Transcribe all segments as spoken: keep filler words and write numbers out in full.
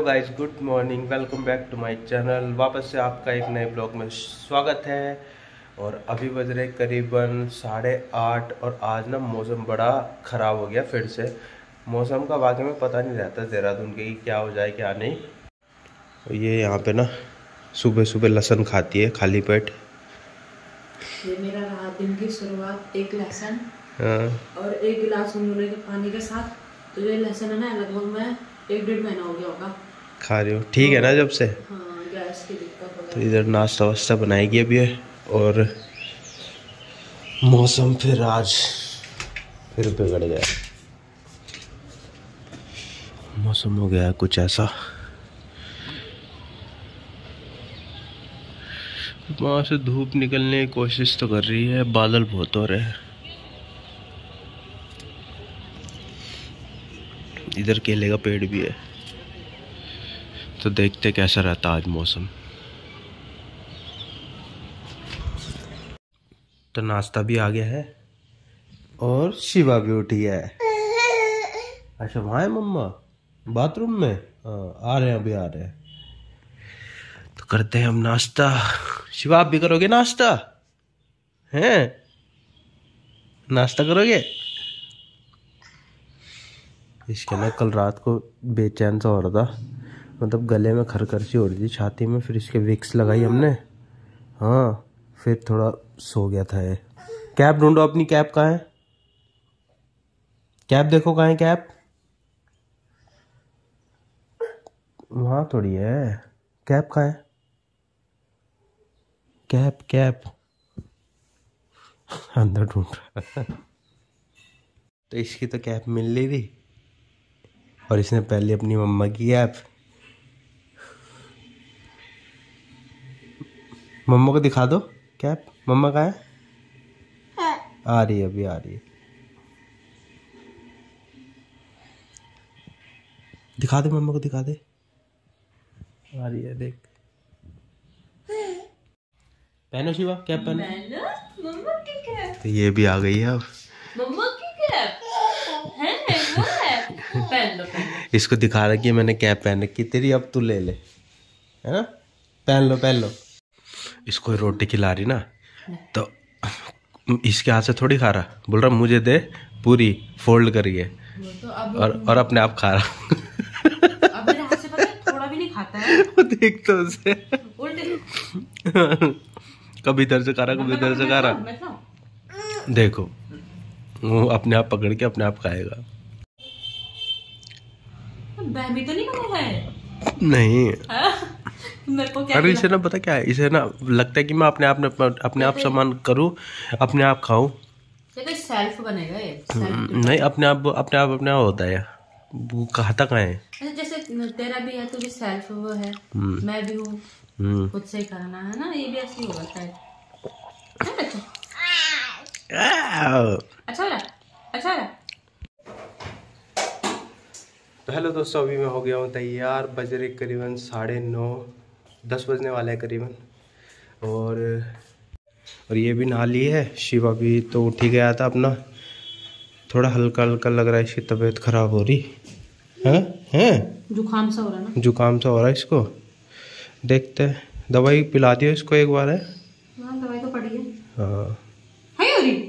Guys, good morning, welcome back to my channel. वापस से आपका एक नए ब्लॉग में स्वागत है। और अभी बज रहे करीबन साढ़े आठ और आज ना मौसम बड़ा ख़राब हो गया फिर से। मौसम का वाकई में पता नहीं रहता देहरादून के कि क्या हो जाए क्या नहीं। और ये यहाँ पे ना सुबह सुबह लहसुन खाती है खाली पेट। ये मेरा रहा दिन की शुरुआत एक लहसुन हाँ। और एक गिलास गुनगुने के पानी के साथ। तो ये लहसुन है ना, लगभग मैं एक डेढ़ महीना हो गया होगा खा रही हूँ। ठीक है ना जब से। हाँ, गैस की दिक्कत हो तो गई। इधर नाश्ता वास्ता बनाएगी अभी है। और मौसम फिर आज फिर बिगड़ गया। मौसम हो गया कुछ ऐसा। वहाँ से धूप निकलने की कोशिश तो कर रही है, बादल बहुत हो रहे हैं। इधर केले का पेड़ भी है, तो देखते कैसा रहता आज मौसम। तो नाश्ता भी आ गया है और शिवा भी उठी है। अच्छा वहाँ है मम्मा बाथरूम में। हाँ आ रहे हैं, अभी आ रहे हैं। तो करते हैं हम नाश्ता। शिवा आप भी करोगे नाश्ता? हैं नाश्ता करोगे? इसके ना कल रात को बेचैन सा हो रहा था, मतलब गले में खरखर हो रही थी छाती में। फिर इसके विक्स लगाई हमने। हाँ फिर थोड़ा सो गया था ये। कैप ढूंढो अपनी, कैप कहाँ है? कैप देखो कहाँ है कैप? वहाँ थोड़ी है कैप। कहाँ है कैप? कैप अंदर ढूंढ रहा। तो इसकी तो कैप मिल नहीं रही और इसने पहले अपनी मम्मा की कैप। मम्मा को दिखा दो कैप। मम्मा कहाँ है? आ रही है, अभी आ रही है। दिखा दे मम्मा को, दिखा दे। आ रही है देख। पहनो शिवा कैप पहनो। मम्मा की कैप। तो ये भी आ गई है अब। मम्मा की कैप है, वो है। पहन लो, पहन लो। इसको दिखा रहा कि मैंने कैप पहन रखी तेरी, अब तू ले ले, है ना? पहन लो पहन लो। इसको रोटी खिला रही ना, तो इसके हाथ से थोड़ी खा रहा, बोल रहा मुझे दे पूरी फोल्ड करिए। तो अब और और अपने आप खा रहा। अब मेरे हाथ से पता है, थोड़ा भी नहीं खाता है। देख तो उसे उल्टे कभी इधर से खा रहा, कभी इधर से खा रहा। देखो वो अपने आप पकड़ के अपने आप खाएगा। भी तो नहीं बना है। नहीं मेरे को क्या अरे इसे ना पता क्या है, इसे ना लगता है कि मैं अपने आप अपने आप सामान करूं, अपने आप खाऊं। तो सेल्फ बनेगा ये। नहीं अपने आप अपने आप अपने आप होता है। वो खाता कहाँ है? जैसे तेरा भी है, तू भी सेल्फ वो है, मैं भी हूँ, खुद से ही करना है ना। ये भी ऐसे ही होता है। अच्छा वाला, अच्छा वाला। तो हेलो दोस्तों, अभी मैं हो गया हूँ तैयार। बज रहे करीबन साढ़े नौ दस बजने वाले हैं करीबन। और और ये भी नहा ली है। शिवा भी तो उठ ही गया था अपना। थोड़ा हल्का हल्का लग रहा है इसकी तबीयत खराब हो रही है। हैं जुकाम सा हो रहा है ना? जुकाम सा हो रहा है इसको। देखते हैं, दवाई पिला दियो इसको एक बार है। हाँ दवाई तो पड़ी है। हाँ है हो रही।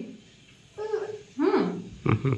हम्म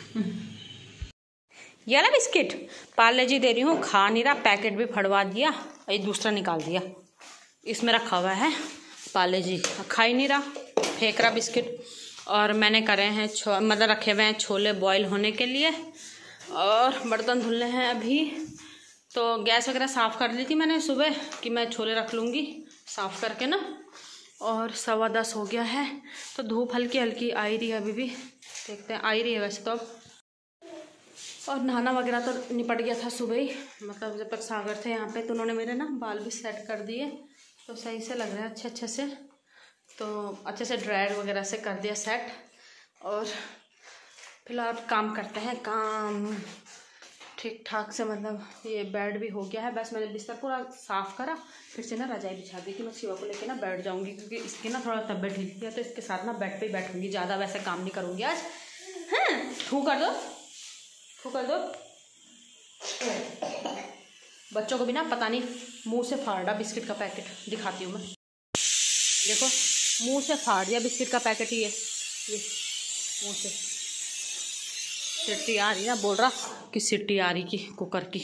ये ना बिस्किट पार्ले जी दे रही हूँ, खा नहीं रहा। पैकेट भी फड़वा दिया, ये दूसरा निकाल दिया। इसमें रखा हुआ है पार्ले जी, खा ही नहीं रहा, फेंक रहा बिस्किट। और मैंने करे हैं छो मतलब रखे हुए हैं छोले बॉईल होने के लिए। और बर्तन धुलने हैं अभी। तो गैस वगैरह साफ़ कर ली थी मैंने सुबह कि मैं छोले रख लूँगी साफ़ करके ना। और सवा दस हो गया है, तो धूप हल्की हल्की आ ही रही है अभी भी। देखते हैं, आ ही रही है वैसे तो। और नहाना वगैरह तो निपट गया था सुबह ही, मतलब जब तक सागर थे यहाँ पे। तो उन्होंने मेरे ना बाल भी सेट कर दिए, तो सही से लग रहा है, अच्छे अच्छे से। तो अच्छे से ड्रायर वगैरह से कर दिया सेट। और फिलहाल काम करते हैं, काम ठीक ठाक से। मतलब ये बेड भी हो गया है, बस मैंने बिस्तर पूरा साफ़ करा। फिर से ना रजाई बिछा दी कि मैं शिवा को लेके ना बैठ जाऊँगी, क्योंकि इसकी ना थोड़ा तबीयत ढीली है। तो इसके साथ ना बेड पे ही बैठूँगी, ज़्यादा वैसे काम नहीं करूँगी आज। हैं थू कर दो, थू कर दो। बच्चों को भी ना पता नहीं मुंह से फाड़ रहा बिस्किट का पैकेट। दिखाती हूँ मैं, देखो मुंह से फाड़ दिया बिस्किट का पैकेट। ये ये मुंह से सीटी आ रही ना, बोल रहा कि सीटी आ रही की कुकर की।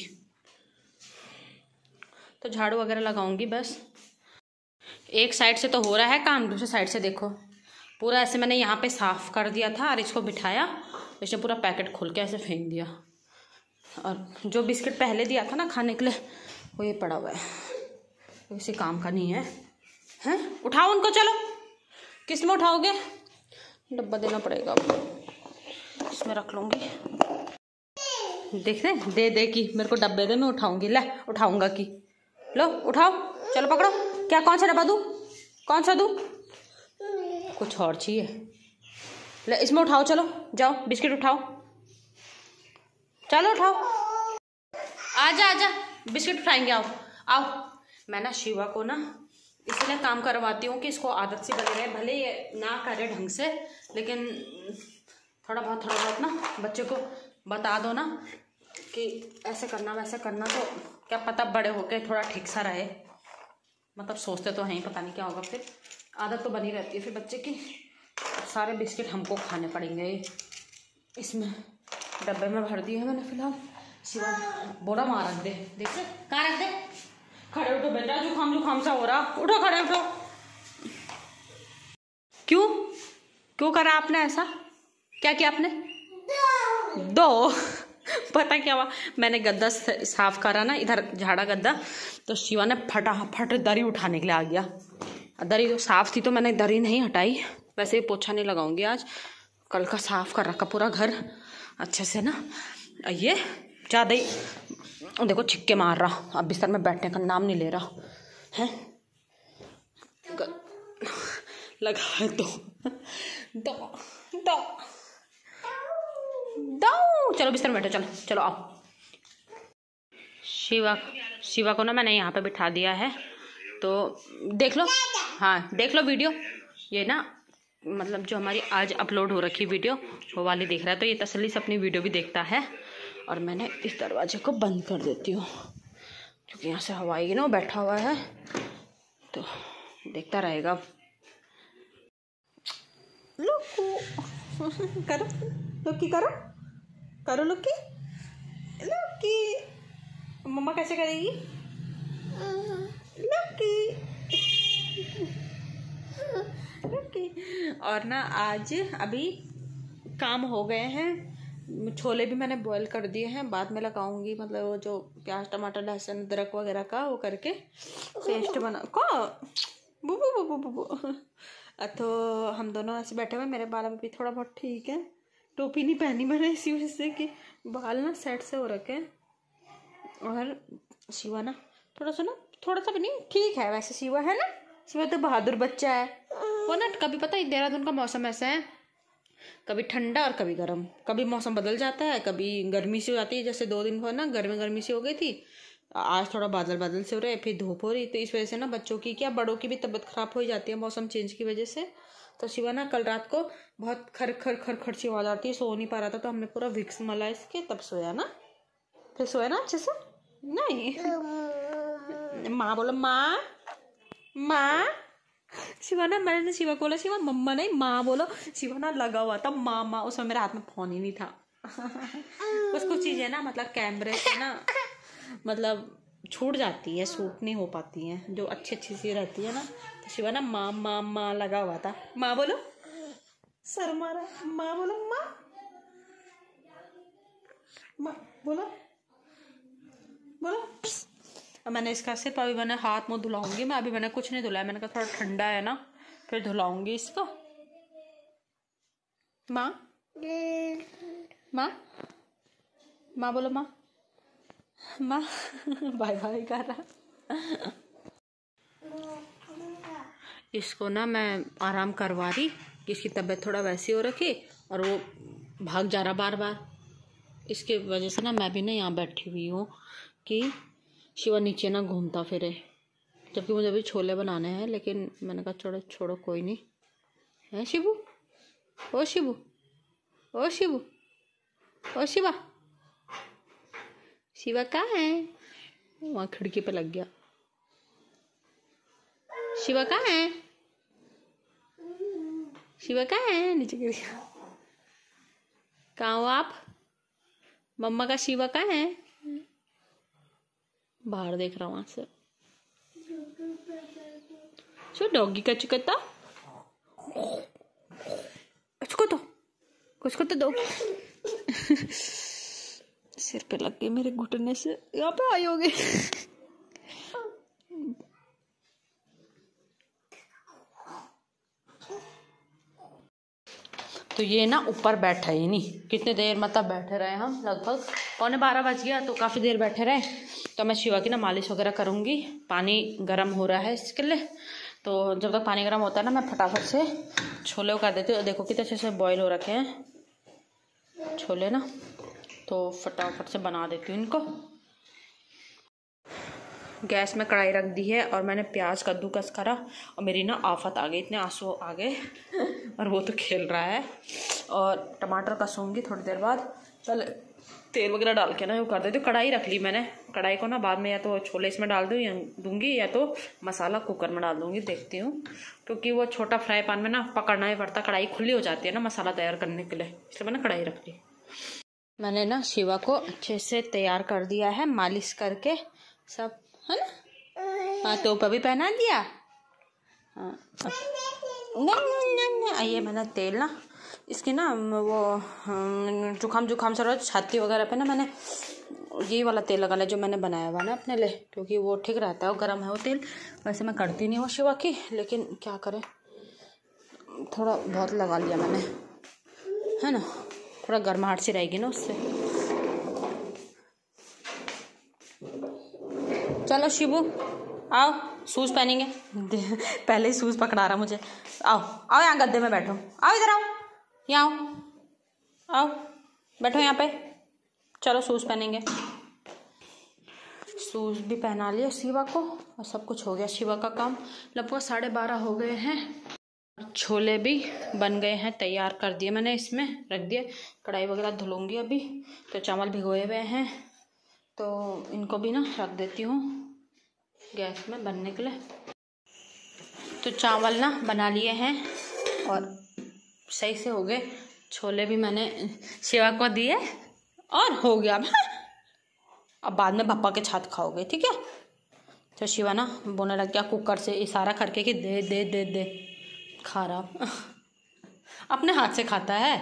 तो झाड़ू वगैरह लगाऊंगी बस। एक साइड से तो हो रहा है काम, दूसरी साइड से देखो पूरा ऐसे मैंने यहाँ पे साफ कर दिया था और इसको बिठाया, इसने पूरा पैकेट खोल के ऐसे फेंक दिया। और जो बिस्किट पहले दिया था ना खाने के लिए, वो ये पड़ा हुआ है, किसी काम का नहीं है। हैं उठाओ उनको, चलो किस में उठाओगे? डब्बा देना पड़ेगा, इसमें रख लूँगी। देख रहे दे दे की मेरे को डब्बे दे, मैं उठाऊंगी। ले उठाऊंगा की, लो उठाओ, चलो पकड़ो। क्या कौन सा डब्बा दूँ, कौन सा दूँ? कुछ और चाहिए? ले इसमें उठाओ, चलो जाओ बिस्किट उठाओ, चलो उठाओ। आजा आजा बिस्किट उठाएंगे, आओ आओ। मैं ना शिवा को ना इसलिए काम करवाती हूँ कि इसको आदत सी बनी रहे, भले ये ना करे ढंग से, लेकिन थोड़ा बहुत थोड़ा बहुत ना बच्चे को बता दो ना कि ऐसे करना वैसे करना, तो क्या पता बड़े होके थोड़ा ठीक सा रहे। मतलब सोचते तो हैं, पता नहीं क्या होगा, फिर आदत तो बनी रहती है फिर बच्चे की। सारे बिस्किट हमको खाने पड़ेंगे। इसमें डब्बे में भर दिए हैं मैंने फिलहाल। शिवा बोरा वहाँ रख दे, देख कहाँ रख दे। खड़े उठो बेटा, जुकाम जुकाम सा हो रहा, उठो खड़े उठो। क्यों क्यों करा आपने ऐसा? क्या किया आपने? दो पता क्या हुआ, मैंने गद्दा साफ करा ना इधर, झाड़ा गद्दा, तो शिवा ने फटाफट दरी उठाने के लिए आ गया। दरी तो साफ थी तो मैंने दरी नहीं हटाई। वैसे ही पोछा नहीं लगाऊंगी आज, कल का साफ कर रखा पूरा घर अच्छे से ना। ये ज़्यादा ही देखो छिक्के मार रहा, अब बिस्तर में बैठने का नाम नहीं ले रहा है। लगा है तो दो दो दो, चलो बिस्तर में बैठो, चलो चलो आओ। शिवा शिवा को ना मैंने यहाँ पे बिठा दिया है, तो देख लो, हाँ देख लो वीडियो। ये ना मतलब जो हमारी आज अपलोड हो रखी वीडियो वो वाली देख रहा है, तो ये तसल्ली से अपनी वीडियो भी देखता है। और मैंने इस दरवाजे को बंद कर देती हूँ क्योंकि यहाँ से हवा आएगी ना, वो बैठा हुआ है तो देखता रहेगा। लुक्की करो, लुक्की करो करो, लुक्की लुक्की। मम्मा कैसे करेगी? लुक्की लुक्की। और ना आज अभी काम हो गए हैं, छोले भी मैंने बॉईल कर दिए हैं, बाद में लगाऊंगी। मतलब वो जो प्याज टमाटर लहसुन अदरक वगैरह का वो करके पेस्ट बना को बू बू बू बू बू। तो हम दोनों ऐसे बैठे हुए, मेरे बाल भी थोड़ा बहुत ठीक है। टोपी नहीं पहनी मैंने इसी वजह से कि बाल ना सेट से हो रखे हैं। और शिवा ना थोड़ा सा ना थोड़ा सा भी नहीं ठीक है वैसे। शिवा है ना, शिवा तो बहादुर बच्चा है। वो ना कभी पता है देहरादून का मौसम ऐसा है, कभी ठंडा और कभी गर्म, कभी मौसम बदल जाता है, कभी गर्मी सी हो जाती है। जैसे दो दिन को ना गर्मी गर्मी सी हो गई थी, आज थोड़ा बादल बादल से हो रहे, फिर धूप हो रही। तो इस वजह से ना बच्चों की क्या बड़ों की भी तबीयत खराब हो जाती है मौसम चेंज की वजह से। तो शिवा ना कल रात को बहुत खर खर खर खर सी आवाज़ आती है, सो नहीं पा रहा था, तो हमने पूरा विक्स मला इसके तब सोया ना। फिर सोया ना अच्छे से। नहीं माँ बोलो, माँ माँ। शिवा ना मैंने शिवा को बोला, शिवा मम्मा नहीं माँ बोलो। शिवा ना लगा हुआ था माँ माँ, उसमें मेरे हाथ में फोन ही नहीं था। कुछ कुछ चीज़ें ना मतलब कैमरे से ना मतलब छूट जाती है, सूट नहीं हो पाती हैं, जो अच्छी अच्छी सी रहती है ना। तो शिवा ना माँ माँ माँ लगा हुआ था। माँ बोलो, सर मारा, माँ बोलो, माँ माँ बोलो बोलो। अब मैंने इसका सिर्फ अभी मैंने हाथ मुँह धुलाऊंगी मैं, अभी मैंने कुछ नहीं धुलाया। मैंने कहा थोड़ा ठंडा है ना फिर धुलाऊंगी इसको। माँ माँ माँ बोलो, माँ माँ बाय बाय कर रहा। इसको ना मैं आराम करवा रही कि इसकी तबीयत थोड़ा वैसी हो रखी, और वो भाग जा रहा बार बार। इसके वजह से ना मैं भी ना यहाँ बैठी हुई हूँ कि शिवा नीचे ना घूमता फिरे, जबकि मुझे अभी छोले बनाने हैं। लेकिन मैंने कहा छोड़ो छोड़ो कोई नहीं है। शिबू, ओ शिबू, ओ शिबू, ओ शिवा, शिवा कहाँ है? वहाँ खिड़की पे लग गया। शिवा कहाँ है? शिवा कहाँ है? नीचे गिर गया। कहाँ हो आप? मम्मा का शिवा कहाँ है? बाहर देख रहा हूँ वहां से। सो डॉगी का चुकता उसको तो कुछ को तो दो। सिर पे लग गए मेरे घुटने से। यहाँ पे आई होगे। तो ये ना ऊपर बैठा ही नहीं। कितने देर मतलब बैठे रहे हम, लगभग पौने बारह बज गया, तो काफ़ी देर बैठे रहे। तो मैं शिवा की ना मालिश वगैरह करूँगी। पानी गर्म हो रहा है इसके लिए, तो जब तक पानी गर्म होता है ना मैं फटाफट से छोले कर देती हूँ। देखो कितने अच्छे से बॉईल हो रखे हैं छोले ना, तो फटाफट से बना देती हूँ इनको। गैस में कढ़ाई रख दी है और मैंने प्याज कद्दूकस करा और मेरी ना आफत आ गई, इतने आंसू आ गए और वो तो खेल रहा है। और टमाटर कसूँगी थोड़ी देर बाद। पहले तेल वगैरह डाल के ना वो कर देती हूँ। कढ़ाई रख ली मैंने, कढ़ाई को ना बाद में या तो छोले इसमें डाल दूँ या दूँगी या तो मसाला कुकर में डाल दूँगी, देखती हूँ। क्योंकि वो छोटा फ्राई पैन में ना पकड़ना ही पड़ता, कढ़ाई खुली हो जाती है ना मसाला तैयार करने के लिए, इसलिए मैंने कढ़ाई रख ली। मैंने ना शिवा को अच्छे से तैयार कर दिया है मालिश करके सब, है ना। हाँ टोपा भी पहना दिया। हाँ आइए, मैंने तेल ना इसकी ना वो जुकाम जुकाम से रहा छाती वगैरह पे ना मैंने ये वाला तेल लगा लिया जो मैंने बनाया हुआ ना अपने लिए, क्योंकि वो ठीक रहता है, वो गर्म है वो तेल। वैसे मैं करती नहीं हूँ शिवा की, लेकिन क्या करें थोड़ा बहुत लगा लिया मैंने, है ना। थोड़ा गर्माहट सी रहेगी ना उससे। चलो शिबू आओ, शूज़ पहनेंगे। पहले ही शूज़ पकड़ा रहा मुझे। आओ आओ यहाँ गद्दे में बैठो, आओ इधर आओ, यहाँ आओ आओ बैठो यहाँ पे। चलो शूज़ पहनेंगे। शूज़ भी पहना लिया शिवा को और सब कुछ हो गया। शिवा का काम लगभग साढ़े बारह हो गए हैं। छोले भी बन गए हैं, तैयार कर दिए मैंने, इसमें रख दिए। कढ़ाई वगैरह धुलूंगी अभी। तो चावल भिगोए हुए हैं, तो इनको भी ना रख देती हूँ गैस में बनने के लिए। तो चावल ना बना लिए हैं और सही से हो गए। छोले भी मैंने शिवा को दिए और हो गया। अब बाद में पापा के साथ खाओगे, ठीक है। तो शिवा ना बोलने लग गया कुकर से इशारा करके कि दे दे दे दे। खा रहा अपने हाथ से खाता है।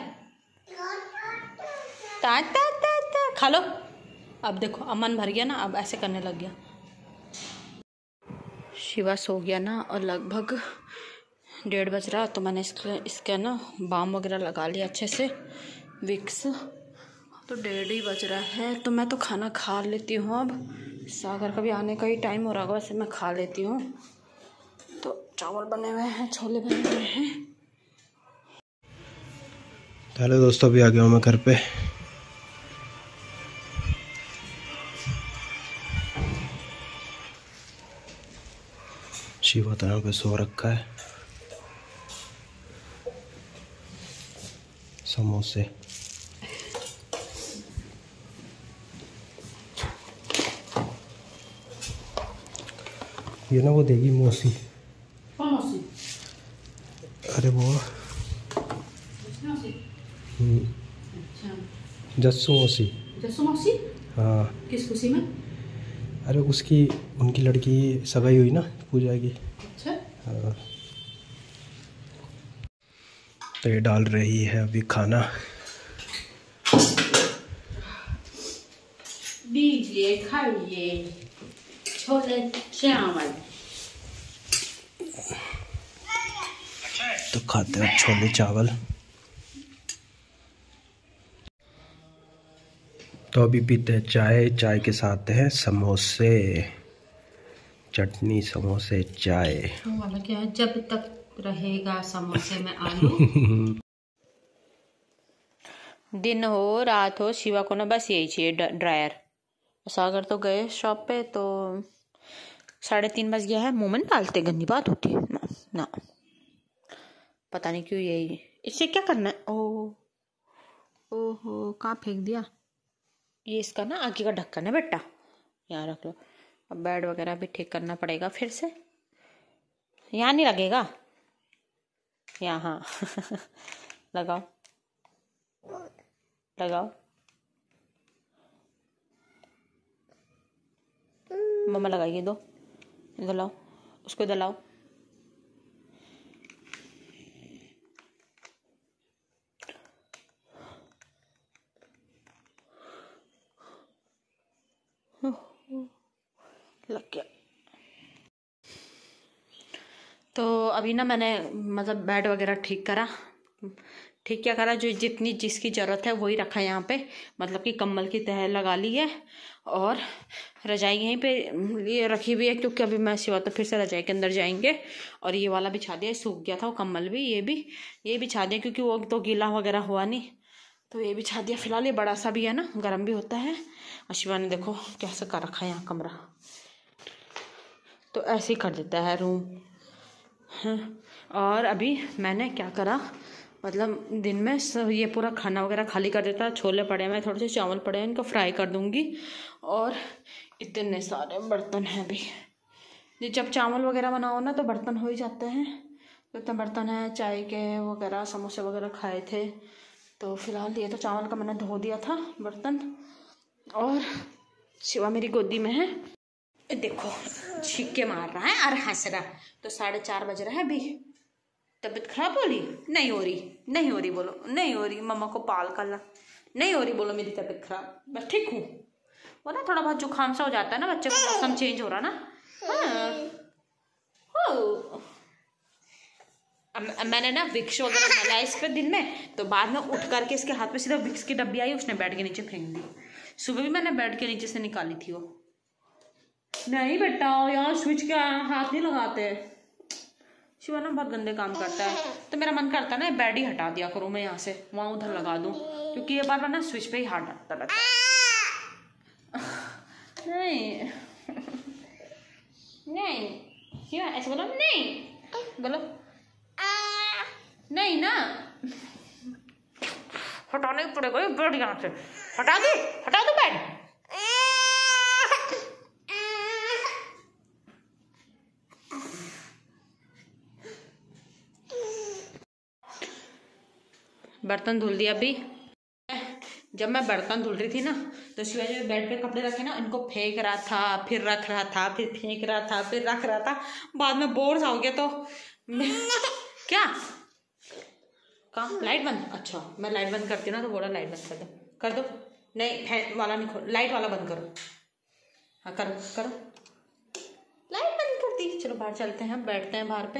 ता ता ता ता खा लो। अब देखो अब मन भर गया ना, अब ऐसे करने लग गया। शिवा सो गया ना और लगभग डेढ़ बज रहा, तो मैंने इसके इसके ना बाम वगैरह लगा लिया अच्छे से, विक्स। तो डेढ़ ही बज रहा है, तो मैं तो खाना खा लेती हूँ। अब सागर का भी आने का ही टाइम हो रहा होगा, वैसे मैं खा लेती हूँ। तो चावल बने हुए हैं, छोले बने हुए हैं। हेलो दोस्तों, अभी आ गया हूँ मैं घर पे। शिवा तरह पे सो रखा है। समोसे ये ना वो देगी मौसी। मौसी? अरे वो अच्छा जस्सू मौसी। जस्सू मौसी? हाँ। किस खुशी में? अरे उसकी उनकी लड़की सगाई हुई ना, पूजा की। अच्छा। हाँ। तो ये डाल रही है अभी खाना। दीजिए खाइए छोले चावल। तो खाते हैं छोले चावल। तो अभी पीते हैं चाय, चाय के साथ है समोसे, चटनी, समोसे, चाय। वाला क्या है, जब तक रहेगा समोसे में आलू। दिन हो रात हो, शिवा को ना बस यही चाहिए ड्रायर। सागर तो गए शॉप पे, तो साढ़े तीन बज गया है। मुंह में डालते गंदी बात होती है ना, ना। पता नहीं क्यों यही। इससे क्या करना है? ओ ओहो कहाँ फेंक दिया? ये इसका ना आगे का ढक्कन है बेटा, यहाँ रख लो। अब बेड वगैरह भी ठीक करना पड़ेगा फिर से। यहाँ नहीं लगेगा, यहाँ लगाओ लगाओ, मम्मा लगाइए, दो इधर लाओ, उसको इधर लाओ। लग गया। तो अभी ना मैंने मतलब बेड वगैरह ठीक करा, ठीक क्या करा, जो जितनी जिसकी ज़रूरत है वही रखा है यहाँ पे। मतलब कि कंबल की तह लगा ली है और रजाई यहीं पे ये रखी हुई है, क्योंकि अभी मैं सिवा तो फिर से रजाई के अंदर जाएंगे। और ये वाला बिछा दिया, सूख गया था वो कंबल भी, ये भी ये बिछा दिया क्योंकि वो तो गीला वगैरह हुआ नहीं, तो ये बिछा दिया। फिलहाल ये बड़ा सा भी है ना, गर्म भी होता है। और शिवा ने देखो कैसे कर रखा है यहाँ कमरा, तो ऐसे ही कर देता है रूम। हाँ, और अभी मैंने क्या करा, मतलब दिन में ये पूरा खाना वगैरह खाली कर देता है। छोले पड़े हैं, थोड़े से चावल पड़े हैं, इनको फ्राई कर दूंगी। और इतने सारे बर्तन हैं अभी, जब चावल वगैरह बनाओ ना तो बर्तन हो ही जाते हैं। तो इतने बर्तन हैं, चाय के वगैरह समोसे वगैरह खाए थे। तो फिलहाल ये तो चावल का मैंने धो दिया था बर्तन। और शिवा मेरी गोदी में है, देखो छींके मार रहा है और हंस रहा। तो साढ़े चार बज रहा है अभी। तबीयत खराब हो रही? नहीं हो रही, नहीं हो रही, बोलो नहीं हो रही। मम्मा को पाल कर ला, नहीं हो रही, बोलो मेरी तबीयत खराब, बस ठीक हूँ। वो ना थोड़ा बहुत जुकाम सा हो जाता है ना बच्चे को, मौसम चेंज हो रहा ना। हाँ हो। अब मैंने ना विक्स वगैरह मलाया इस पर दिन में, तो बाद में उठ करके इसके हाथ में सीधा विक्स की डब्बी आई, उसने बेड के नीचे फेंक दी। सुबह भी मैंने बेड के नीचे से निकाली थी वो। नहीं बेटा यार स्विच के हाथ नहीं लगाते, शिवा ना बहुत गंदे काम करता है। तो मेरा मन करता है ना बेड ही हटा दिया करूँ मैं यहाँ से, वहाँ उधर लगा दूँ, क्योंकि ये बार बार ना स्विच पे ही हाथ डालता रहता है। नहीं नहीं शिवा ऐसे बोलो, नहीं बोलो, नहीं ना, हटाने पड़ेगा बेड यहाँ से। हटा दो, हटा दो बेड। बर्तन धुल दिया अभी। जब मैं बर्तन धुल रही थी ना, तो शिवा जो बेड पे कपड़े रखे ना, इनको फेंक रहा था, फिर रख रहा था, फिर फेंक रहा था, फिर रख रहा था। बाद में बोर सा हो गया तो क्या कहाँ लाइट बंद? अच्छा मैं लाइट बंद करती हूँ ना, तो बोला लाइट बंद कर दो, कर दो। नहीं फैन वाला नहीं खोल, लाइट वाला बंद करो। हाँ करो करो, लाइट बंद कर दी। चलो बाहर चलते हैं, बैठते हैं बाहर पे।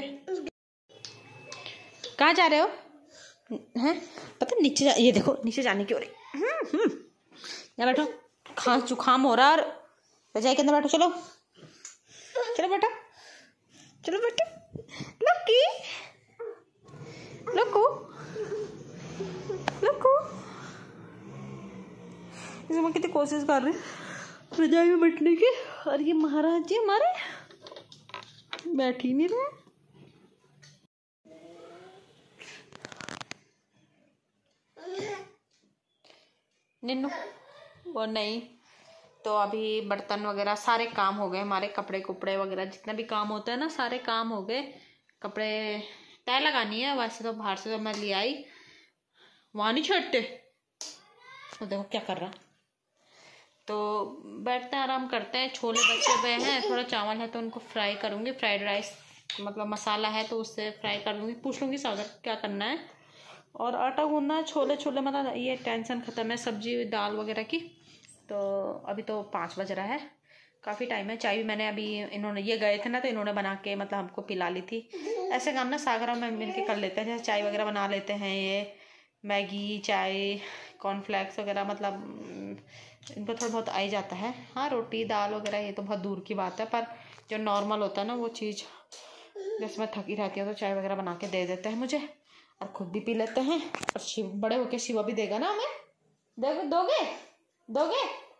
कहाँ जा रहे हो? हैं पता नीचे जा, ये देखो नीचे जाने की हो रही। यहाँ बैठो, खांस जुकाम हो रहा, और रजाई के अंदर बैठो। चलो चलो बेटा, चलो बेटा। लक्की लक्कू लक्कू, इसमें कितनी कोशिश कर रही रजाई में बैठने की, और ये महाराज जी हमारे बैठ ही नहीं रहे। निन्नू वो नहीं। तो अभी बर्तन वगैरह सारे काम हो गए हमारे, कपड़े कुपड़े वगैरह जितना भी काम होता है ना सारे काम हो गए। कपड़े तय लगानी है, वैसे तो बाहर से तो मैं ले आई, वहाँ नहीं छोड़ते। तो देखो क्या कर रहा। तो बैठते हैं, आराम करते हैं। छोले बचे हुए हैं, थोड़ा चावल है तो उनको फ्राई करूँगी। फ्राइड राइस मतलब मसाला है तो उससे फ्राई कर लूँगी। पूछ लूँगी सागर क्या करना है। और आटा गूंदना है, छोले छोले मतलब ये टेंशन ख़त्म है, सब्जी दाल वगैरह की। तो अभी तो पाँच बज रहा है, काफ़ी टाइम है। चाय भी मैंने अभी, इन्होंने ये गए थे ना तो इन्होंने बना के मतलब हमको पिला ली थी। ऐसे काम ना सागर और मैं मिल के कर लेते हैं, जैसे चाय वगैरह बना लेते हैं, ये मैगी चाय कॉर्नफ्लेक्स वगैरह, मतलब इनको थोड़ा बहुत आ ही जाता है। हाँ रोटी दाल वगैरह ये तो बहुत दूर की बात है, पर जो नॉर्मल होता है ना वो चीज़, जैसे मैं थकी रहती हूँ तो चाय वगैरह बना के दे देते हैं मुझे, और खुद भी पी लेते हैं। और शिव बड़े होके शिवा भी देगा ना हमें। दोगे दोगे दोगे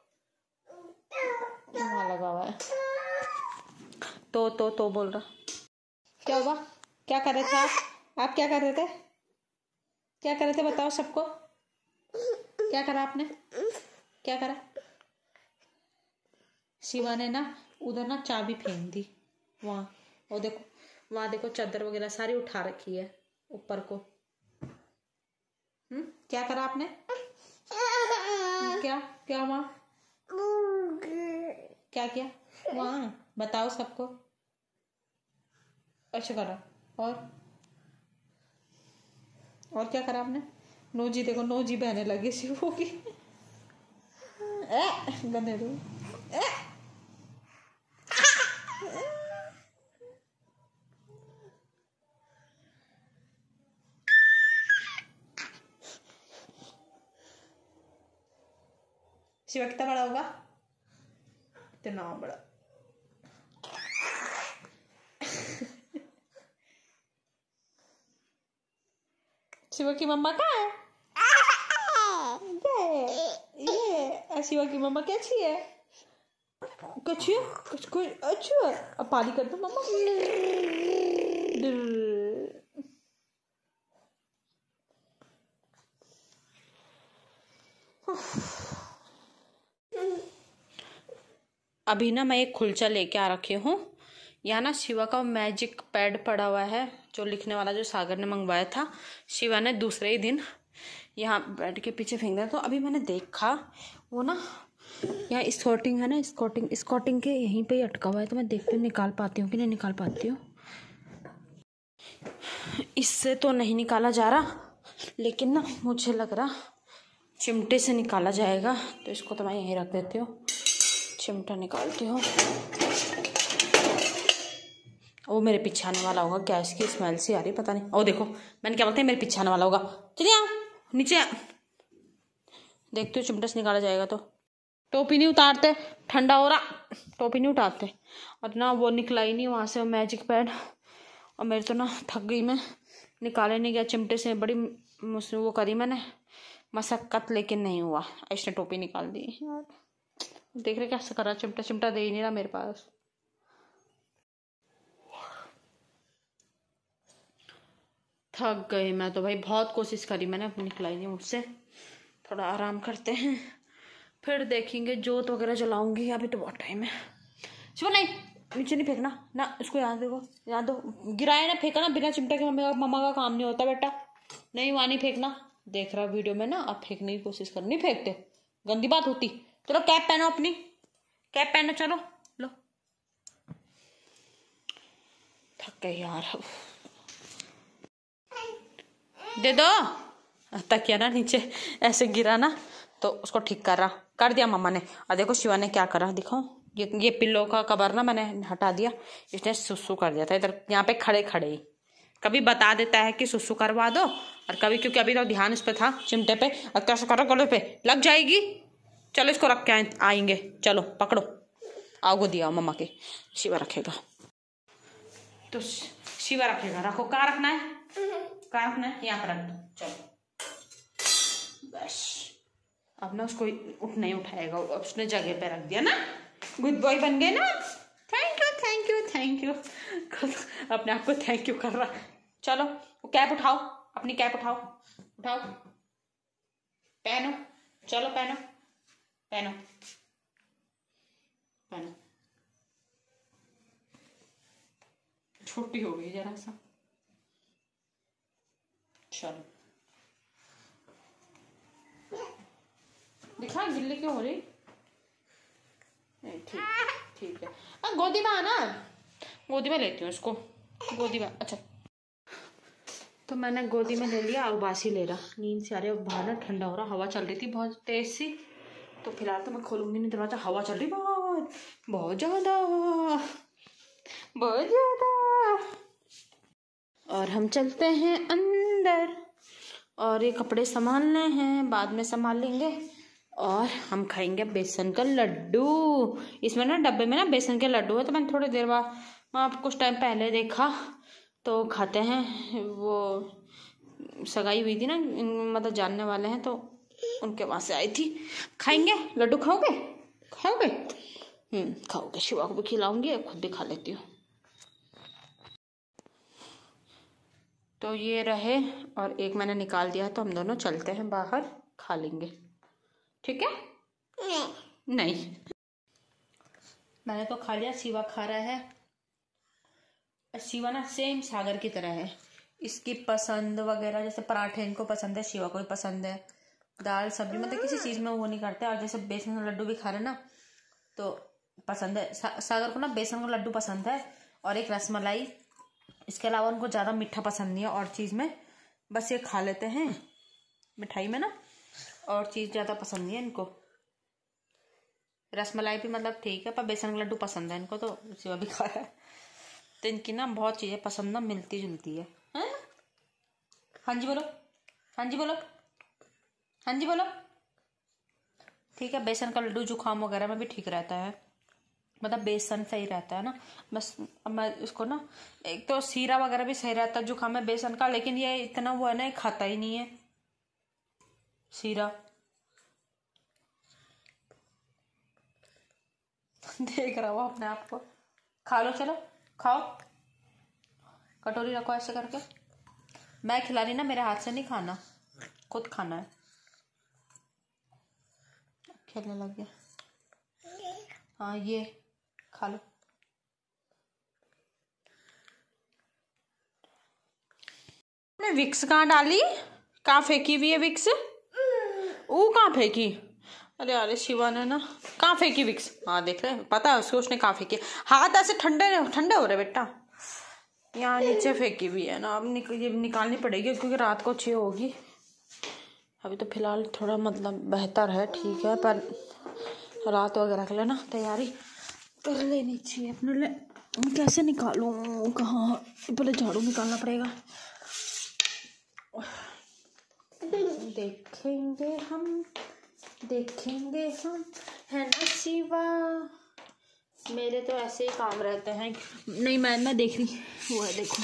वहाँ लगा हुआ है। तो तो तो बोल रहा। क्या हुआ? क्या कर रहे थे आप? आप क्या कर रहे थे? क्या कर रहे थे बताओ सबको। क्या करा आपने? क्या करा? शिवा ने ना उधर ना चाबी फेंक दी वहाँ, और देखो वहाँ देखो चादर वगैरह सारी उठा रखी है ऊपर को। हम्म क्या करा आपने? क्या क्या वहाँ क्या किया वहाँ बताओ सबको। अच्छा करा। और और क्या करा आपने? नोजी देखो, नोजी बहने लगी शिवो की। गंदे दो। शिवा कितना बड़ा होगा? इतना बड़ा। शिवा की मम्मा कहाँ है? ये ये शिवा की मम्मा कैसी है? कैसी है? कुछ कुछ अच्छा। अब पानी कर दो मम्मा। अभी ना मैं एक खुलचा लेके आ रखी हूँ। यहाँ ना शिवा का मैजिक पैड पड़ा हुआ है, जो लिखने वाला, जो सागर ने मंगवाया था। शिवा ने दूसरे ही दिन यहाँ बेड के पीछे फेंक दिया। तो अभी मैंने देखा वो ना यहाँ स्कॉटिंग है ना, स्कॉटिंग स्कॉटिंग के यहीं पे ही अटका हुआ है। तो मैं देखती हूँ निकाल पाती हूँ कि नहीं निकाल पाती हूँ। इससे तो नहीं निकाला जा रहा, लेकिन ना मुझे लग रहा चिमटे से निकाला जाएगा। तो इसको तो मैं यहीं रख देती हूँ, चिमटा निकालती हूँ। वो मेरे पीछे आने वाला होगा, क्या इसकी स्मेल सी आ रही पता नहीं। ओ देखो मैंने क्या बोलते हैं, मेरे पीछे आने वाला होगा। चलिए नीचे देखती हूँ, चिमटे से निकाला जाएगा तो। टोपी नहीं उतारते, ठंडा हो रहा, टोपी नहीं उतारते। और ना वो निकला ही नहीं वहाँ से वो मैजिक पैड। और मेरे तो ना थक गई मैं, निकाले नहीं गया चिमटे से। बड़ी मुझसे वो करी मैंने मशक्कत, लेकिन नहीं हुआ। इसने टोपी निकाल दी यार। देख रहे कैसे करा, चिमटा चिमटा दे ही नहीं रहा मेरे पास। थक गई मैं तो भाई, बहुत कोशिश करी मैंने, निकला ही नहीं मुझसे। थोड़ा आराम करते हैं, फिर देखेंगे। जोत वगैरह जलाऊंगी, अभी तो बहुत टाइम है। शिवा नहीं, नीचे नहीं फेंकना ना, इसको यहाँ देखो, यहाँ दो गिराए ना, फेंका ना बिना चिमटा के। मम्मी का मम्मा का काम नहीं होता बेटा, नहीं वहाँ नहीं फेंकना। देख रहा वीडियो में ना, अब फेंकने की कोशिश कर, नहीं फेंकते, गंदी बात होती। चलो कैप पहनो, अपनी कैप पहनो, चलो लो। थक गई यार, दे दो। तकिया ना नीचे ऐसे गिरा ना, तो उसको ठीक कर रहा कर दिया मम्मा ने। और देखो शिवा ने क्या करा, दिखाओ। ये ये पिल्लो का कवर ना मैंने हटा दिया, इसने सुसु कर दिया था इधर, यहाँ पे खड़े खड़े ही। कभी बता देता है कि सुसु करवा दो, और कभी, क्योंकि अभी तो ध्यान इस पे था चिमटे पे, और कैसे करो गले पे लग जाएगी। चलो इसको रख के आएंगे, चलो पकड़ो, आओ दिया मम्मा के। शिवा रखेगा तो शिवा रखेगा, रखो। कहाँ रखना है, कहाँ रखना है, यहाँ पर रख दो, चलो बस। अब ना उसको उठ नहीं उठाएगा, उसने जगह पे रख दिया ना। गुड बॉय बन गए ना। Thank you thank you thank you, अपने आप को थैंक यू कर रहा। चलो वो कैप उठाओ, अपनी कैप उठाओ, उठाओ पहनो, चलो पहनो पहनो पहनो। छोटी हो गई जरा सा, चलो दिखा गिल्ली क्यों हो रही? नहीं ठीक ठीक है। हाँ गोदी में आना, गोदी में लेती हूँ इसको, गोदी में। अच्छा तो मैंने गोदी में ले लिया, और बासी ले रहा, नींद से आ रही है। बाहर ना ठंडा हो रहा, हवा चल रही थी बहुत तेज सी। तो फिलहाल तो मैं खोलूंगी नहीं दरवाजा, हवा चल रही बहुत बहुत ज़्यादा बहुत ज़्यादा। और हम चलते हैं अंदर, और ये कपड़े संभालने हैं, बाद में संभाल लेंगे। और हम खाएंगे बेसन का लड्डू। इसमें ना डब्बे में ना बेसन के लड्डू है। तो मैंने थोड़ी देर बाद, मैं कुछ टाइम पहले देखा, तो खाते हैं। वो सगाई हुई थी ना, मतलब जानने वाले हैं, तो उनके वहाँ से आई थी। खाएंगे लड्डू, खाओगे खाओगे हम्म खाओगे। शिवा को भी खिलाऊंगी, खुद भी खा लेती हूँ। तो ये रहे, और एक मैंने निकाल दिया, तो हम दोनों चलते हैं बाहर, खा लेंगे, ठीक है? नहीं नहीं मैंने तो खा लिया, शिवा खा रहा है। शिवा ना सेम सागर की तरह है, इसकी पसंद वगैरह जैसे पराठे इनको पसंद है, शिवा को भी पसंद है, दाल सब्जी मतलब किसी चीज़ में वो नहीं करते। और जैसे बेसन का लड्डू भी खा रहे ना तो पसंद है। सा, सागर को ना बेसन का लड्डू पसंद है और एक रसमलाई। इसके अलावा उनको ज़्यादा मीठा पसंद नहीं है और चीज़ में, बस ये खा लेते हैं मिठाई में ना, और चीज़ ज़्यादा पसंद नहीं है इनको। रसमलाई भी मतलब ठीक है, पर बेसन का लड्डू पसंद है इनको, तो शिवा भी खा रहा है। तो इनकी ना बहुत चीज़ें पसंद ना मिलती जुलती है। हैं? हाँ जी बोलो, हाँ जी बोलो, हाँ जी बोलो। ठीक है, बेसन का लड्डू जुकाम वगैरह में भी ठीक रहता है, मतलब बेसन सही रहता है ना। बस मैं इसको ना, एक तो सीरा वगैरह भी सही रहता है जुकाम में बेसन का, लेकिन ये इतना वो है ना, खाता ही नहीं है सीरा। देख रहा हो अपने आप को। खा लो, चलो खाओ, कटोरी रखो ऐसे करके। मैं खिला रही ना, मेरे हाथ से नहीं खाना, खुद खाना है। खेलने लग गया। हाँ ये खा लो। ने विक्स कहाँ डाली, कहाँ फेंकी हुई है विक्स? वो कहाँ फेंकी? अरे अरे शिवा ने ना कहाँ फेंकी विक्स? हाँ देख रहे, पता है उसको, उसने कहाँ फेंकी। हाथ ऐसे ठंडे ठंडे हो रहे बेटा। यहाँ नीचे फेंकी हुई है ना, अब निक, ये निकालनी पड़ेगी क्योंकि रात को अच्छी होगी। अभी तो फिलहाल थोड़ा मतलब बेहतर है, ठीक है, पर रात वगैरह के लिए ना तैयारी कर लेनी चाहिए अपने लिए। कैसे निकालूं, कहाँ, पहले झाड़ू निकालना पड़ेगा। देखेंगे हम, देखेंगे हम, है ना शिवा? मेरे तो ऐसे ही काम रहते हैं। नहीं मैं मैं देख रही वो है, देखो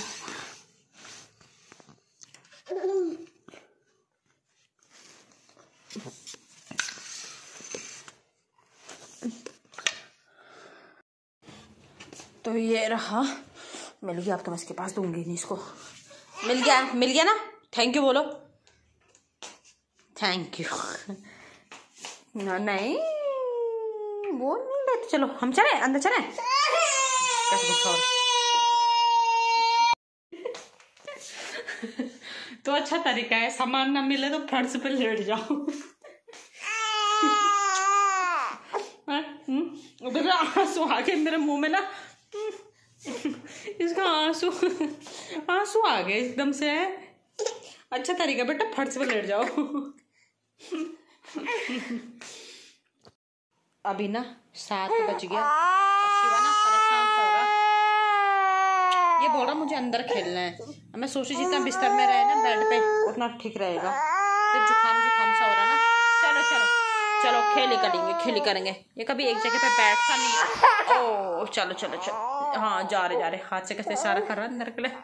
तो ये रहा, मिल गया। अब तो मैं इसके पास दूंगी नहीं इसको। मिल गया, मिल गया ना? थैंक यू बोलो, थैंक यू। ना नहीं वो नहीं लेते। चलो हम चले अंदर, चले। कैसे गुस्सा हो रहा? तो अच्छा तरीका है, सामान ना मिले तो फर्श पे लेट जाओ। उधर आंसू आ गए मेरे मुंह में ना, इसका आंसू आंसू आ गए एकदम से। अच्छा तरीका बेटा, फर्श पे लेट जाओ। अभी ना सात बज गया, शिवा ना परेशान सा हो रहा, ये बोल रहा मुझे अंदर खेलना है। मैं सोची जितना बिस्तर में रहे ना बेड पे उतना ठीक रहेगा, तो जुकाम जुकाम सा हो रहा ना। चलो चलो चलो खेली करेंगे, खेली करेंगे। ये कभी एक जगह पे बैठता नहीं है। ओ चलो चलो चलो, हाँ जा रहे जा रहे, हाथ से कैसे इशारा कर रहा है अंदर के लिए।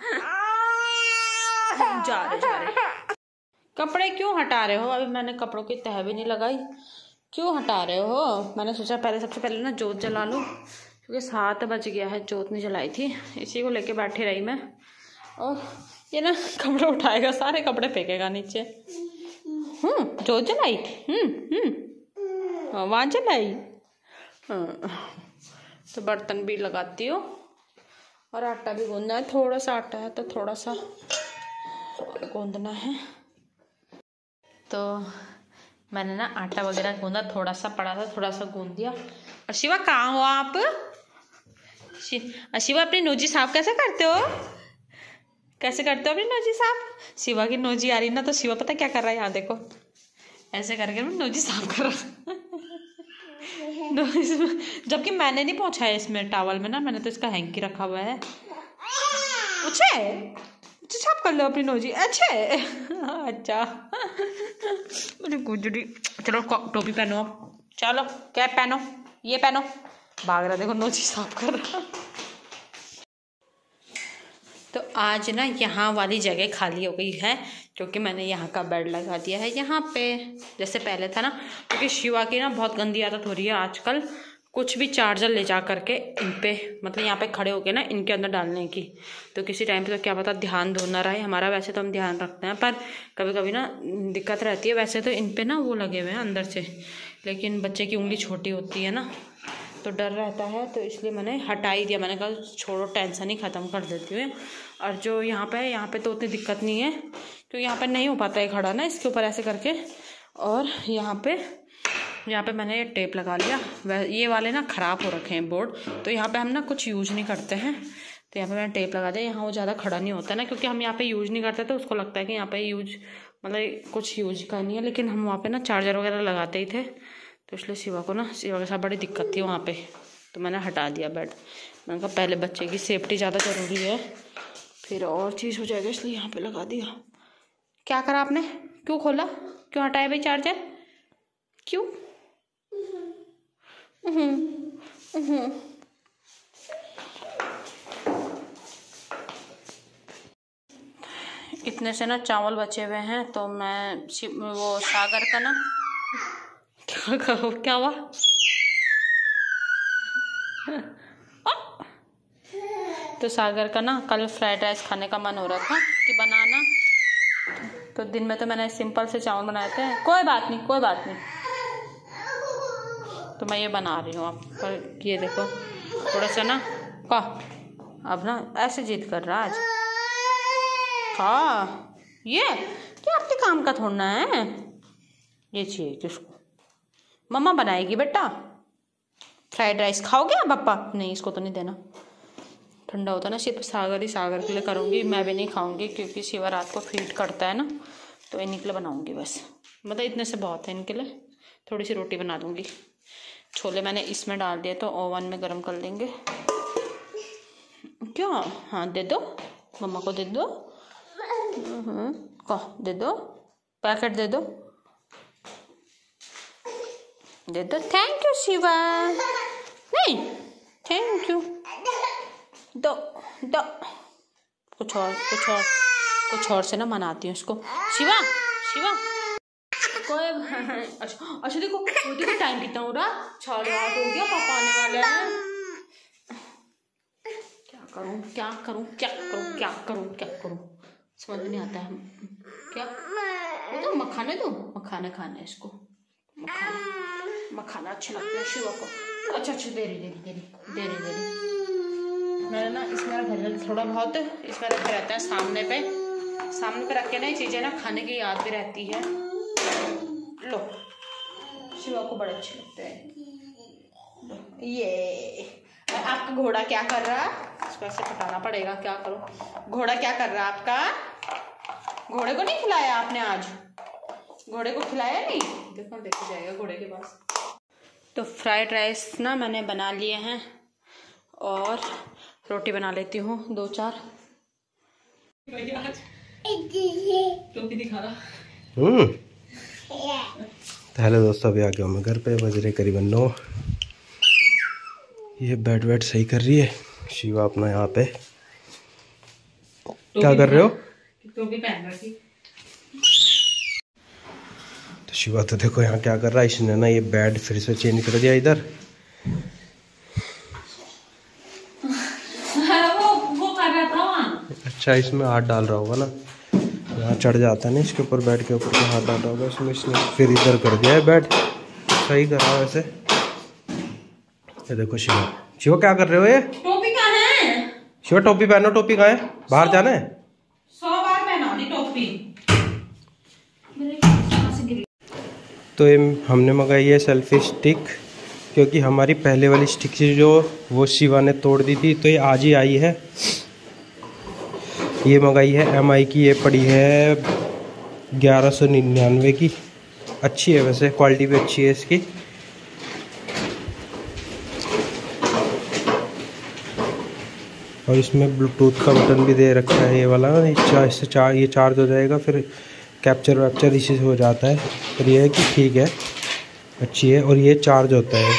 जा रहे जा रहे। कपड़े क्यों हटा रहे हो? अभी मैंने कपड़ों की तह भी नहीं लगाई, क्यों हटा रहे हो? मैंने सोचा पहले सबसे पहले ना जोत जला लूँ, क्योंकि सात बज गया है, जोत नहीं जलाई थी, इसी को लेके बैठी रही मैं। और ये ना कपड़े उठाएगा, सारे कपड़े फेंकेगा नीचे। हम्म जोत जलाई, हम्म हम्म वहाँ जलाई। तो बर्तन भी लगाती हूँ और आटा भी गूंदना है, थोड़ा सा आटा है तो थोड़ा सा गूंदना है। तो मैंने ना आटा वगैरह गूंदा, थोड़ा सा पड़ा था, थोड़ा सा गूंद दिया। और शिवा कहाँ हो आप? शिवा अपनी नोजी साफ कैसे करते हो? कैसे करते हो अपनी नोजी साफ? शिवा की नोजी आ रही ना, तो शिवा पता क्या कर रहा है, यहाँ देखो ऐसे करके मैं नोजी साफ कर रहा। जबकि मैंने नहीं पहुंचा है इसमें टावल में ना, मैंने तो इसका हैंकी रखा हुआ है। अच्छे अच्छा साफ कर लो अपनी नोजी। अच्छे अच्छा मेरी गुजरी। चलो टोपी पहनो, अब चलो कैप पहनो, ये पहनो। भाग रहा देखो, नोजी साफ कर रहा। तो आज ना यहाँ वाली जगह खाली हो गई है, क्योंकि मैंने यहाँ का बेड लगा दिया है यहाँ पे, जैसे पहले था ना। क्योंकि शिवा की ना बहुत गंदी आदत हो रही है आजकल, कुछ भी चार्जर ले जा करके इन पे, मतलब यहाँ पे खड़े होके ना इनके अंदर डालने की। तो किसी टाइम पे तो क्या पता ध्यान धो ना रहे हमारा, वैसे तो हम ध्यान रखते हैं, पर कभी कभी ना दिक्कत रहती है। वैसे तो इन पे ना वो लगे हुए हैं अंदर से, लेकिन बच्चे की उंगली छोटी होती है ना, तो डर रहता है, तो इसलिए मैंने हटा ही दिया। मैंने कहा छोड़ो, टेंशन ही ख़त्म कर देती हूँ। और जो यहाँ पे है, यहाँ पे तो उतनी दिक्कत नहीं है क्योंकि यहाँ पे नहीं हो पाता है खड़ा ना, इसके ऊपर ऐसे करके। और यहाँ पे यहाँ पे मैंने ये टेप लगा लिया। वह ये वाले ना ख़राब हो रखे हैं बोर्ड, तो यहाँ पे हम ना कुछ यूज नहीं करते हैं, तो यहाँ पे मैंने टेप लगा दिया। यहाँ वो ज़्यादा खड़ा नहीं होता ना, क्योंकि हम यहाँ पे यूज नहीं करते, तो उसको लगता है कि यहाँ पे यूज मतलब कुछ यूज का नहीं है। लेकिन हम वहाँ पे ना चार्जर वगैरह लगाते ही थे, तो इसलिए शिवा को ना शिवा के साथ बड़ी दिक्कत थी वहाँ पे, तो मैंने हटा दिया बेड। मैंने कहा पहले बच्चे की सेफ्टी ज़्यादा ज़रूरी है, फिर और चीज़ हो जाएगा, इसलिए यहाँ पे लगा दिया। क्या करा आपने? क्यों खोला? क्यों हटाया भाई चार्जर? क्यों? इतने से ना चावल बचे हुए हैं, तो मैं वो सागर का ना क्या कहो क्या हुआ? तो सागर का ना कल फ्राइड राइस खाने का मन हो रहा था कि बनाना, तो दिन में तो मैंने सिंपल से चावल बनाए थे। कोई बात नहीं, कोई बात नहीं, तो मैं ये बना रही हूँ। आप पर ये देखो थोड़ा सा ना का अब ना ऐसे जिद कर रहा आज का, ये क्या आपके काम का थोड़ा है, ये चाहिए किसको? मम्मा बनाएगी बेटा। फ्राइड राइस खाओगे आप? पापा नहीं, इसको तो नहीं देना, ठंडा होता है ना। सिर्फ सागर ही सागर के लिए करूँगी, मैं भी नहीं खाऊंगी क्योंकि शिवा रात को फीड करता है ना, तो इन्हीं के लिए बनाऊंगी बस। मतलब इतने से बहुत है इनके लिए। थोड़ी सी रोटी बना दूंगी। छोले मैंने इसमें डाल दिए, तो ओवन में गर्म कर लेंगे। क्या? हाँ दे दो, मम्मा को दे दो, कह दे दो, पैकेट दे दो, दे दो। Thank you Shiva. नहीं थैंक यू, दो दो। कुछ और कुछ और कुछ और से ना मनाती हूँ इसको। शिवा शिवा कोई अच्छा अच्छा देखो देखो टाइम कितना हो रहा, साढ़े आठ हो गया, पापा आने वाले हैं। क्या करूँ क्या करूँ क्या करूँ क्या करूँ क्या करूँ समझ नहीं आता है। क्या तो मखाने दो, मखाने खाना है इसको, मखाना मखाना अच्छे लगते हैं शिवा को। अच्छा अच्छा दे रही दे रही दे रही दे रही दे रही मैंने ना इसमें घर थोड़ा बहुत इसमें रखे रहते हैं सामने पे, सामने पे रख के ना ये चीज़ें ना खाने की याद भी रहती है। लो शिवा को बड़े अच्छे लगते हैं। ये आपका घोड़ा क्या कर रहा है? इसको ऐसे हटाना पड़ेगा, क्या करूं? घोड़ा क्या कर रहा है आपका? घोड़े को नहीं खिलाया आपने आज? घोड़े को खिलाया नहीं? देखो देखो जाएगा घोड़े के पास। तो फ्राइड राइस ना मैंने बना लिए हैं, और रोटी बना लेती हूँ दो चार। टोपी दिखा रहा। हम्म हेलो दोस्तों, अभी आ गया मैं घर पे, बज रहे करीबन नौ। ये बेड वेड सही कर रही है शिवा अपना यहाँ पे। क्या कर रहे हो? टोपी पहन रखी। तो शिवा तो देखो यहाँ क्या कर रहा है, इसने ना ये बेड फिर से चेंज कर दिया इधर। वो वो कर रहा था वहाँ। अच्छा इसमें हाथ डाल रहा होगा ना, यहाँ चढ़ जाता है ना इसके ऊपर, बेड के ऊपर के हाथ डाल रहा होगा इसमें, इसने फिर इधर कर दिया है बेड। सही कर रहा है वैसे। ये देखो शिवा, शिवा क्या कर रहे हो? ये टोपी कहाँ है? शिवा टोपी पहनो, टोपी कहाँ है? बाहर जाना है? सौ बार पहनानी टोपी। तो ये हमने मंगाई है सेल्फी स्टिक, क्योंकि हमारी पहले वाली स्टिक जो वो शिवा ने तोड़ दी थी, तो ये आज ही आई है। ये मंगाई है एम आई की, ये पड़ी है ग्यारह सौ निन्यानवे की। अच्छी है वैसे, क्वालिटी भी अच्छी है इसकी। और इसमें ब्लूटूथ का बटन भी दे रखा है ये वाला, इससे चार ये चार्ज हो जाएगा, फिर कैप्चर वैप्चर इसी से हो जाता है। पर ये है कि ठीक है, अच्छी है, और ये चार्ज होता है।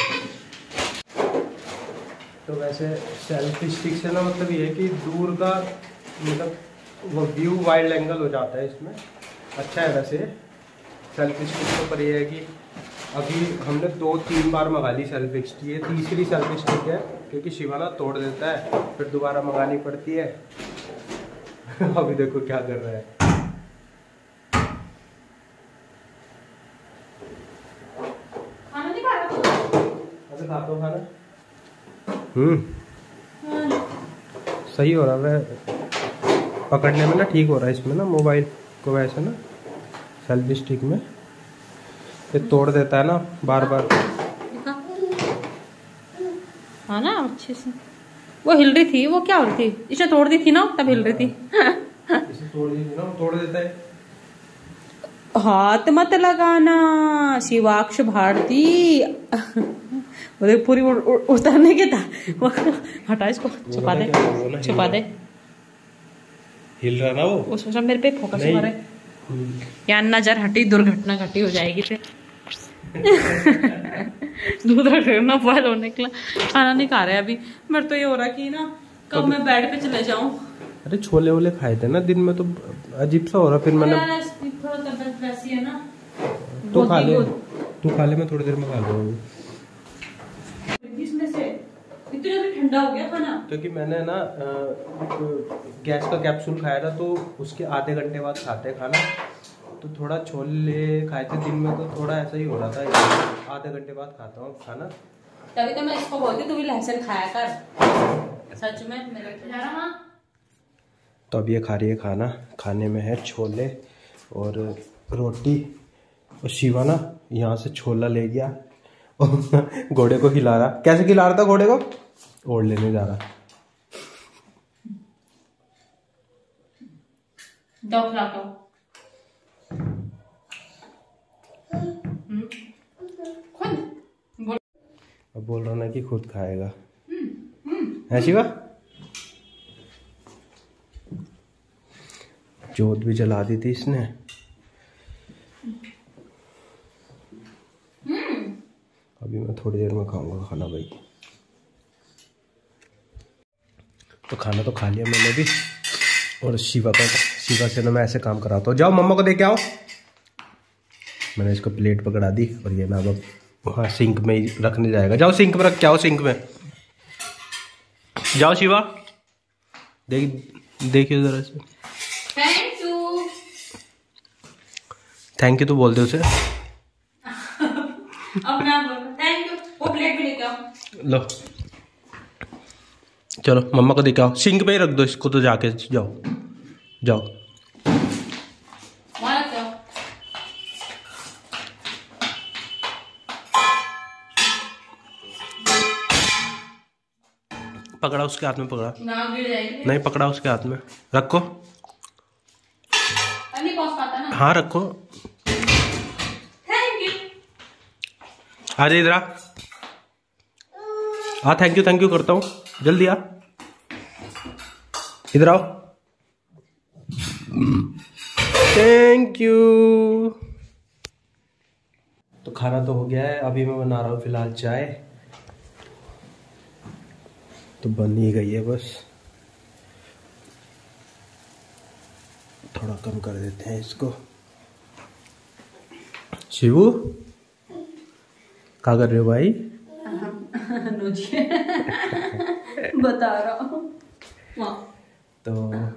तो वैसे सेल्फी स्टिक से ना मतलब ये है कि दूर का मतलब वो व्यू वाइड एंगल हो जाता है इसमें। अच्छा है वैसे सेल्फी स्टिक के ऊपर। ये है कि अभी हमने दो तीन बार मंगा ली सेल्फी स्टिक, ये तीसरी सेल्फी स्टिक है, क्योंकि शिवा ना तोड़ देता है, फिर दोबारा मंगानी पड़ती है। अभी देखो क्या कर रहा है। खाना नहीं खा रहा तू? अभी खाता हूँ खाना। हम्म सही हो रहा है पकड़ने में ना, ठीक हो रहा है इसमें ना मोबाइल को वैसे ना सेल्फी स्टिक में ये तोड़ देता है ना बार बार। हाँ ना अच्छे से वो हिल रही थी, वो क्या हो रही थी, इसे तोड़ दी थी ना तब हिल रही थी। इसे तोड़ दी थी ना, तोड़ देता है। हाथ मत लगाना शिवाक्ष भारती। वो पूरी उतरने के था वो, हटा इसको, छुपा दे छुपा दे। हिल रहा ना वो, वो सोचा मेरे पे फोकस मारे, या नजर हटी दुर्घटना घटी हो जाएगी थे। दूध रखना बॉयल होने के लिए खाना नहीं खा रहे अभी। मेरे तो ये हो रहा कि ना कब मैं बेड पे चले जाऊं। अरे छोले वोले खाए थे ना दिन में तो अजीब सा हो रहा, फिर मैंने थोड़ा तबीयत वैसी है ना। तो खा ले, तू खा ले, मैं थोड़ी देर में खा लूंगा। इसमें से इतना भी ठंडा हो गया खाना, क्योंकि मैंने ना गैस का कैप्सूल खाया था तो उसके आधे घंटे बाद खाते खाना, तो थोड़ा छोले खाए थे दिन में तो थोड़ा ऐसा ही हो रहा था, आधे घंटे बाद खाता हूँ खाना। तभी तो मैं इसको बोलती तू भी लहसुन खाया कर, सच में मेरे तो अब ये खा रही है खाना, खाने में है छोले और रोटी, और शिवा ना यहाँ से छोला ले गया और घोड़े को खिला रहा। कैसे खिला रहा था घोड़े को? ओढ़ लेने जा रहा। दो खिलाता अब बोल रहा ना कि खुद खाएगा, है शिवा? जोत भी जला दी थी इसने। अभी मैं थोड़ी देर में खाऊंगा खाना भाई। तो खाना तो खा लिया मैंने भी, और शिवा का शिवा से ना मैं ऐसे काम कराता हूँ, जाओ मम्मा को देके आओ। मैंने इसको प्लेट पकड़ा दी और ये ना अब वहाँ सिंक में ही रखने जाएगा। जाओ सिंक में रख के आओ, सिंक में जाओ शिवा, देख देखिए जरा से। थैंक यू, थैंक यू तो बोल दे उसे। अब मैं बोल थैंक यू, वो प्लेट भी लेके आओ। लो चलो मम्मा को देके आओ, सिंक पे ही रख दो इसको तो जाके, जाओ जाओ वहाँ रख दो। पकड़ा उसके हाथ में, पकड़ा ना गिर जाएगी। नहीं, पकड़ा उसके हाथ में, रखो। अभी पॉज पाता ना। हाँ रखो। थैंक यू, आ जा इधर आ। हाँ थैंक यू थैंक यू करता हूँ, जल्दी आ, इधर आओ। Thank you. तो खाना तो हो गया है, अभी मैं बना रहा हूँ फिलहाल चाय, तो बन ही गई है, बस थोड़ा कम कर देते हैं इसको। शिवू क्या कर रहे हो भाई? बता रहा हूँ। तो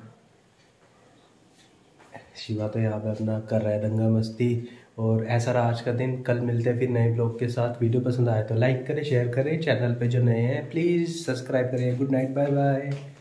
शिवा तो यहाँ पे अपना कर रहा है दंगा मस्ती, और ऐसा रहा आज का दिन। कल मिलते हैं फिर नए ब्लॉग के साथ। वीडियो पसंद आए तो लाइक करें, शेयर करें, चैनल पे जो नए हैं प्लीज़ सब्सक्राइब करें। Good night, bye bye.